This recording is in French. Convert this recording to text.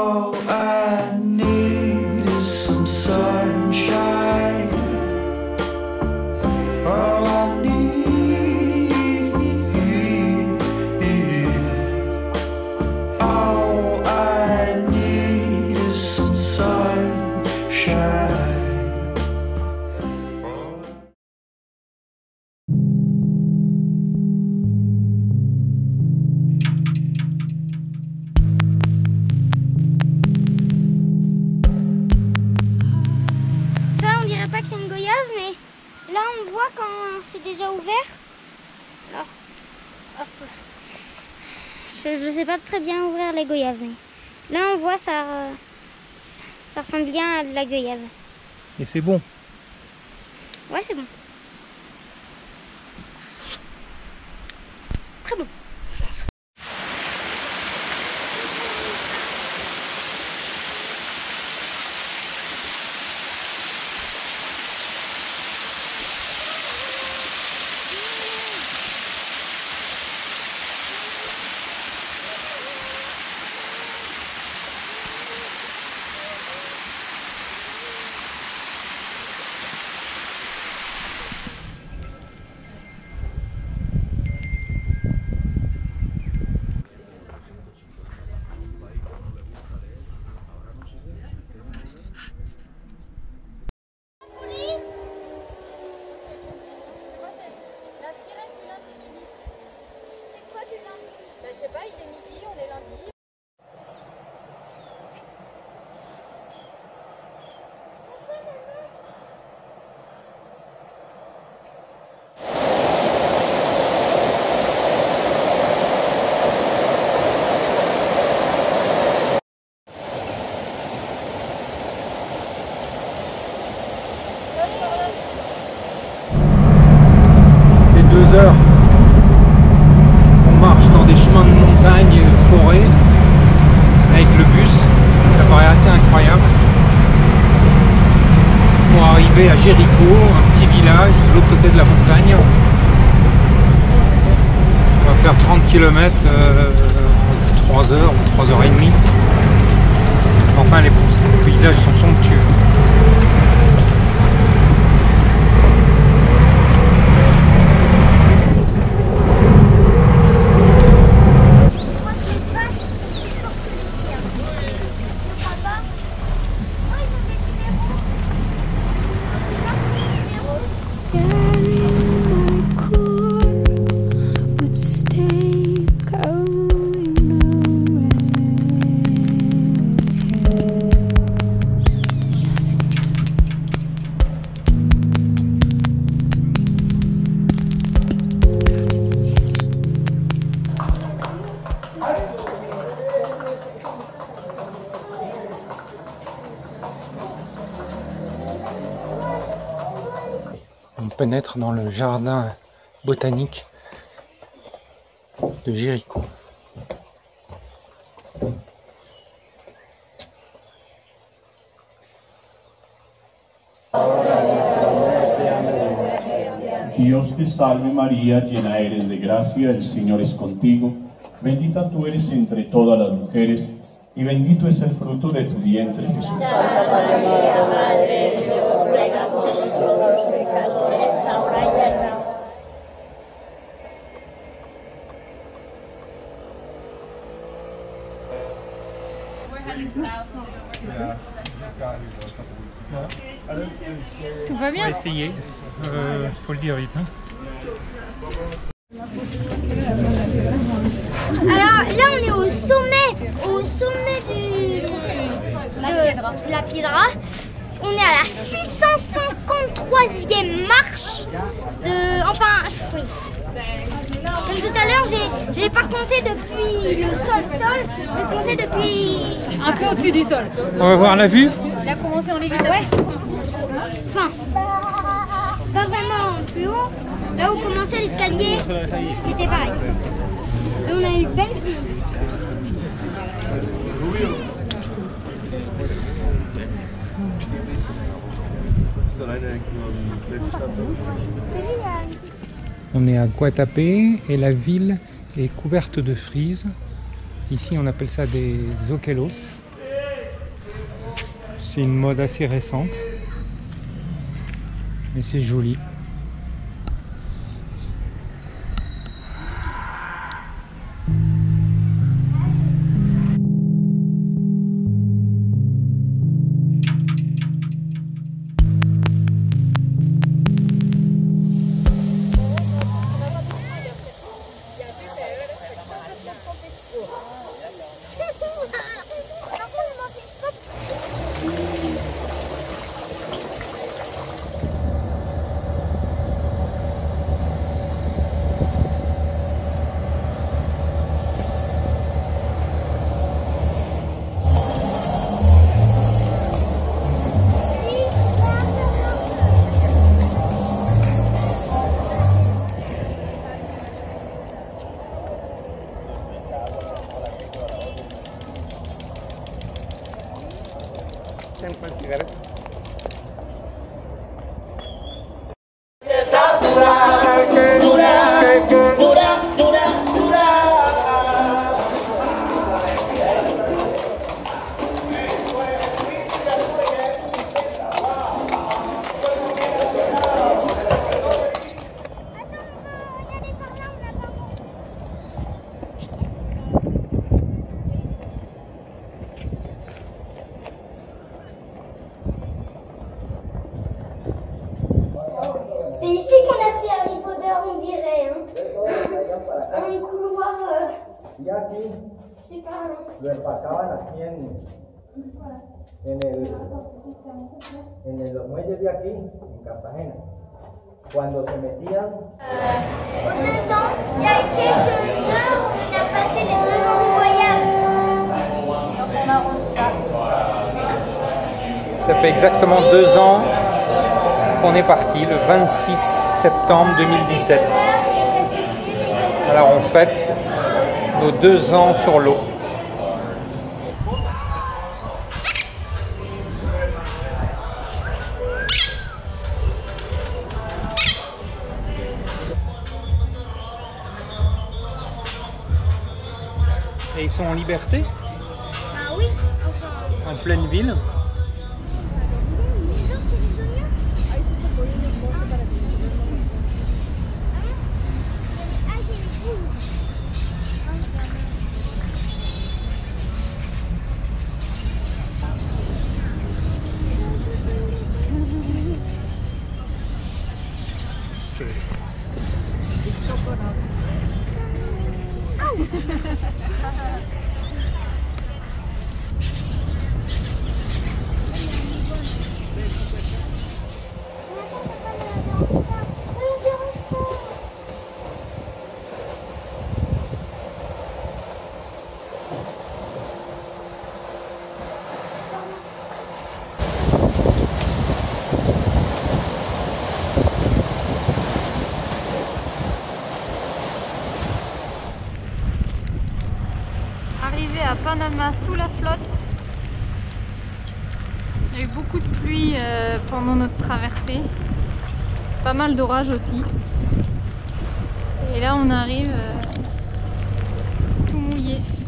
All I need is some sunshine. All I need, all I need is some sunshine. Pas que c'est une goyave, mais là on voit quand c'est déjà ouvert. Alors, hop. Je sais pas très bien ouvrir les goyaves, mais là on voit ça ressemble bien à de la goyave. Et c'est bon. Ouais, c'est bon. Très bon. Je sais pas, il est midi, on est lundi. Les 2 heures. Marche dans des chemins de montagne, forêt, avec le bus, ça paraît assez incroyable. Pour arriver à Jéricho, un petit village de l'autre côté de la montagne. On va faire 30 km, 3 heures ou 3 heures et demie. Enfin, les paysages sont somptueux. On pénètre dans le jardin botanique de Jéricho. Dios te salve María, llena eres de gracia, el Señor es contigo, bendita tú eres entre todas las mujeres, y bendito es el fruto de tu vientre, Jesús. Santa María, Madre de Dios, ruega por nosotros los pecadores, ahora y en la hora. Tout va On bien. va essayer, faut le dire vite. Hein. Alors là on est au sommet de la Piedra. On est à la 653e marche enfin oui. Comme tout à l'heure j'ai pas compté depuis le sol, j'ai compté depuis Un peu au-dessus du sol. On va voir la vue. Il a commencé en lévitation. ouais. Enfin, pas vraiment plus haut. Là où commençait l'escalier, c'était pareil. Et on a une belle vue. On est à Guatapé et la ville est couverte de frises. Ici on appelle ça des okelos. C'est une mode assez récente, mais c'est joli. C'est ici qu'on a fait Harry Potter, on dirait. Hein. Un couloir super long. Lo empacaban aquí en los muelles de aquí, en Cartagena. Cuando se metían. Aux 2 ans, il y a quelques heures, on a passé les 2 ans de voyage. Donc on arrose ça. Ça fait exactement 2 ans qu'on est parti, le 26 septembre 2017. Alors on fête nos 2 ans sur l'eau. Et ils sont en liberté? Ah oui, En pleine ville? Arrivé à Panama sous la flotte. Il y a eu beaucoup de pluie pendant notre traversée. Pas mal d'orage aussi. Et là on arrive tout mouillé.